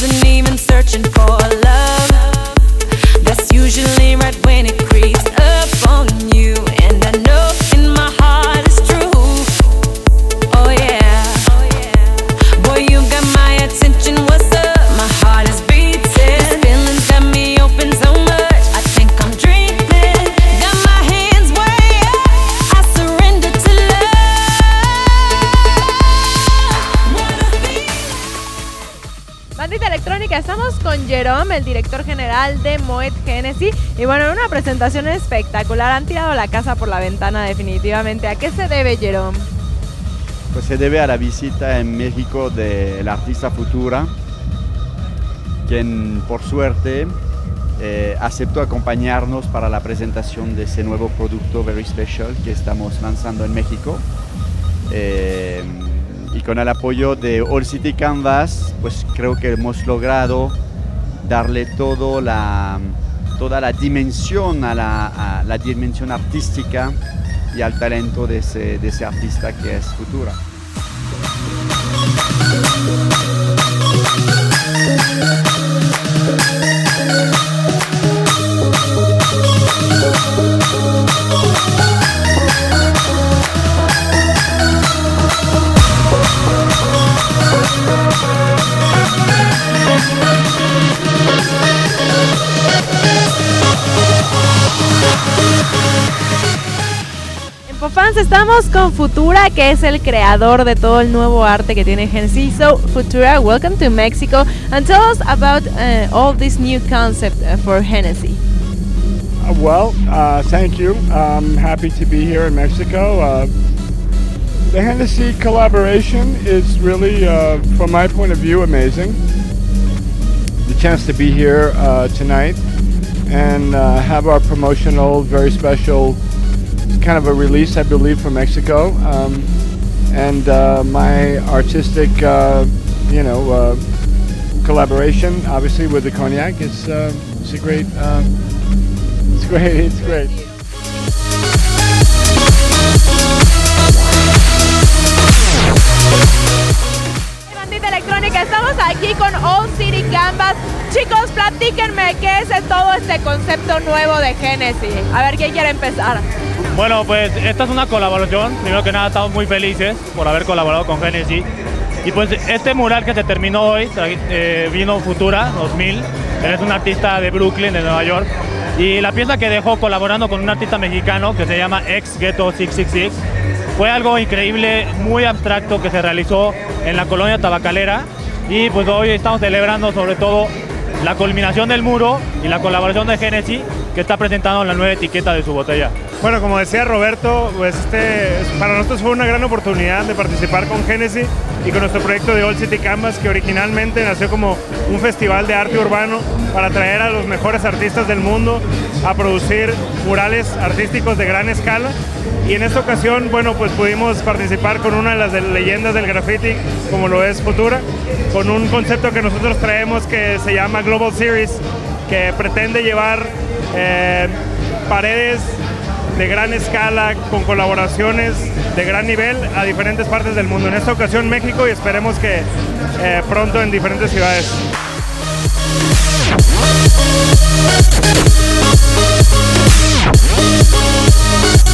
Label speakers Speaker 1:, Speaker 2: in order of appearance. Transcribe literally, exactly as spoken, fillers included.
Speaker 1: wasn't even searching for love. That's usually right when it creeps up on you, and I know in my heart it's true. Oh yeah, boy, you got my attention. What's up? My heart is beating. These feelings got me open so much, I think I'm dreaming. Got my hands way up, I surrender to love.
Speaker 2: Bandita Electrónica, estamos con Jerome, el director general de Moet Hennessy. Y bueno, una presentación espectacular. Han tirado la casa por la ventana definitivamente. ¿A qué se debe, Jerome?
Speaker 3: Pues se debe a la visita en México del artista Futura, quien por suerte eh, aceptó acompañarnos para la presentación de ese nuevo producto Very Special que estamos lanzando en México. Eh, y con el apoyo de All City Canvas, pues creo que hemos logrado darle todo la, toda la dimensión a la, a la dimensión artística y al talento de ese, de ese artista que es Futura.
Speaker 2: Fans, estamos con Futura, que es el creador de todo el nuevo arte que tiene Hennessy. So, Futura, welcome to Mexico, and tell us about uh, all this new concept uh, for Hennessy.
Speaker 4: Uh, well, uh, thank you. I'm happy to be here in Mexico. Uh, the Hennessy collaboration is really, uh, from my point of view, amazing. The chance to be here uh, tonight and uh, have our promotional, very special kind of a release, I believe, from Mexico, um, and uh, my artistic, uh, you know, uh, collaboration, obviously with the cognac. It's uh, it's a great, uh, it's great, it's great.
Speaker 2: Bandita Electrónica, estamos aquí con All City Canvas. Chicos, platíquenme qué es todo este concepto nuevo de Hennessy. A ver, ¿quién quiere empezar?
Speaker 5: Bueno, pues esta es una colaboración. Primero que nada, estamos muy felices por haber colaborado con Hennessy. Y pues este mural que se terminó hoy, eh, vino Futura dos mil. Él es un artista de Brooklyn, de Nueva York. Y la pieza que dejó colaborando con un artista mexicano que se llama Ex Ghetto seiscientos sesenta y seis fue algo increíble, muy abstracto, que se realizó en la colonia tabacalera. Y pues hoy estamos celebrando sobre todo la culminación del muro y la colaboración de Hennessy, que está presentando la nueva etiqueta de su botella.
Speaker 6: Bueno, como decía Roberto, pues este, para nosotros fue una gran oportunidad de participar con Hennessy y con nuestro proyecto de All City Canvas, que originalmente nació como un festival de arte urbano para traer a los mejores artistas del mundo a producir murales artísticos de gran escala. Y en esta ocasión, bueno, pues pudimos participar con una de las leyendas del graffiti, como lo es Futura, con un concepto que nosotros traemos que se llama Global Series, que pretende llevar eh, paredes de gran escala con colaboraciones de gran nivel a diferentes partes del mundo. En esta ocasión México, y esperemos que eh, pronto en diferentes ciudades.
Speaker 1: We'll be right back.